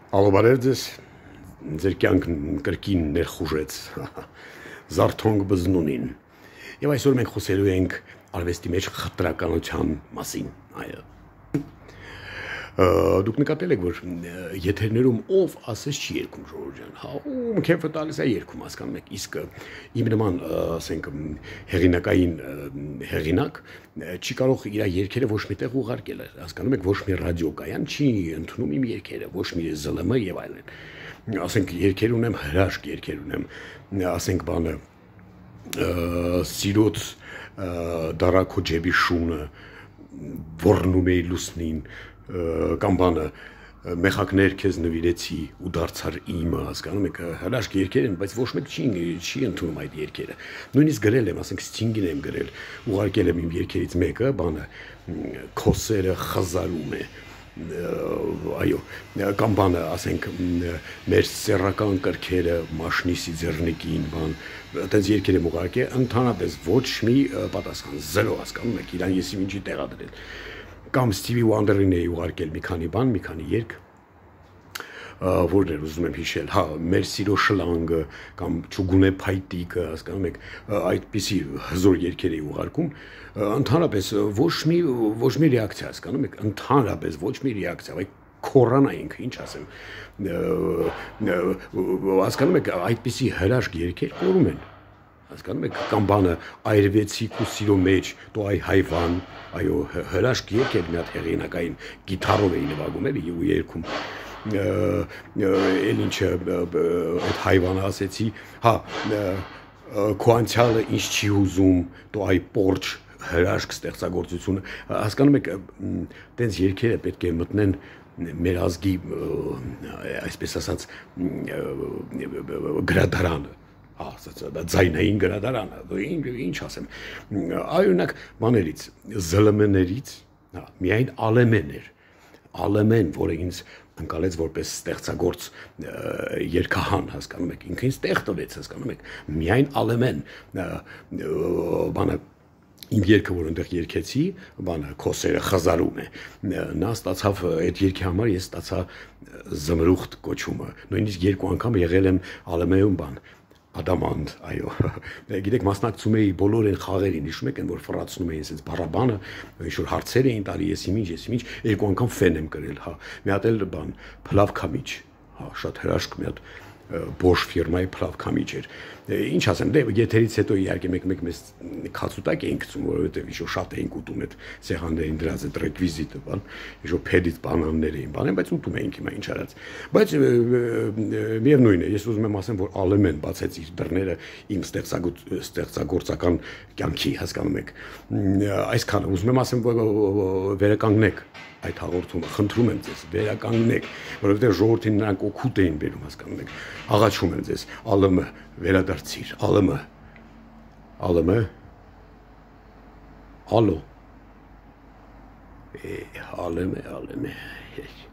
Ալոբարև ձեզ, ձեր կյանքն կրկին ներխուժեց զարթոնք բզնունին։ Եվ այսօր մենք խոսելու ենք արվեստի մեջ խտրականության մասին, այո։ Դուք նկատել եք, որ եթերներում ով ասես չի երգում Ժողովուրդ ջան, հա, ում քեֆը տալիս է երգում, հասկանում եք, իսկ իմ նման, ասենք, հեղինակային հեղինակ չի կարող իր երգերը ոչ միտեղ ուղարկել, հասկանում եք, ոչ մի ռադիոկայան չի ընդունում իմ երգերը, ոչ մի ԶԼՄ եւ այլն։ Ասենք երգեր ունեմ, հրաշք երգեր ունեմ, ասենք բանը սիրոց դարակո ջեբի շունը ոռնում էի լուսնին կամ բանը մեխակներ քեզ նվիրեցի ու դարձար իմը, հասկանում եք, հրաշք երգեր են, բայց ոչ մեկ չի ընդունում այդ երգերը։ Նույնիսկ գրել եմ, ասենք Sting-ին եմ գրել, ուղարկել եմ իմ երգերից մեկը, բանը քո սերը խզարում է, այո, կամ բանը, ասենք, մեր սեռական կրքերը մաշնիսի ձեռնիկին, բան, այդպես երգեր եմ ուղարկել, ընդհանրապես ոչ մի պատասխան, զերո, հասկանում եք, իրան եսի ինչի տեղադրել։ Կամ Stevie Wonder-ին էի ուղարկել մի քանի բան, մի քանի երգ, որն էր ուզում եմ հիշել, հա, մեր սիրո շլանգը կամ ճուգունե փայտիկը, հասկանում եք, այդպիսի հզոր երգեր էի ուղարկում, ընդհանրապես ոչ մի ռեակցիա, հասկանում եք, ընդհանրապես ոչ մի ռեակցիա, այ քորանայինք, ինչ ասեմ, հասկանում եք, այդպիսի հրաշք երգեր կորում են։ Հասկանում եք, կամ բանը այրվեցիկ ու սիրո մեջ, դու այ հայվան, այո, հրաշք երգ էր մի հատ հեղինակային գիտարով էի նվագում էլի ու երգում, էլ ինչը այդ հայվանը ասեցի, հա, քո անցյալը ինչ չի ուզում, դու այ պորջ հրաշք ստեղծագործությունը, հասկանում եք, տենց երգերը պետք է մտնեն մեր ազգի, այսպես ասած, գրադարանը, ձայնային գրադարանը, ինչ ասեմ, այօրինակ բաներից, ԶԼՄ-ներից, միայն Ալեմեն էր, Ալեմեն, որը ինձ ընկալեց որպես ստեղծագործ երգահան, հասկանում եք, ինքը ինձ տեղ տվեց, հասկանում եք, միայն Ալեմեն, բանը, իմ երգը, որ ընդեղ երգեցի, բանը, քո սերը խզարում է, նա ստացավ, այդ երգի համար ես ստացա զմրուխտ կոչումը, նույնիսկ երկու անգամ եղել եմ Ալեմեյում բան, Ադամանդ, այո, գիտեք, մասնակցում էի բոլոր այն խաղերին, հիշում եք, որ ֆռացնում էին sense բառաբանը, ինչ-որ հարցեր էին տալի, ես ինչ, երկու անգամ ֆեն եմ կրել, հա, մի հատ էլ բան, Փլավ Քամիչ, հա, շատ հրաշք մի հատ Bosch ֆիրմայի Փլավ Քամիչ էր, ինչ ասեմ, դե եթերից հետո իհարկե մեկ մեզ քացուտակ էինք գցում, որովհետև ինչ-որ շատ էինք ուտում այդ սեղաններին դրած այդ ռեկվիզիտը, բան, ինչ-որ փեդից բանաններ էին, բան, բայց ուտում էինք հիմա ինչ արած, բայց միևնույն է, ես ուզում եմ ասեմ, որ Ալեմեն բացեց իր դռները իմ ստեղծագործական կյանքի, հասկանում եք, այսքանը ուզում եմ ասեմ, որ վերականգնեք այդ հաղորդումը, խնդրում եմ ձեզ, վերականգնեք, որովհետև ժողովրդին նրանք օգուտ էին բերում, հասկանում եք, աղաչում եմ ձեզ, ԱԼՄ, վերադարձիր, ԱԼՄ, ալո, ԱԼՄ,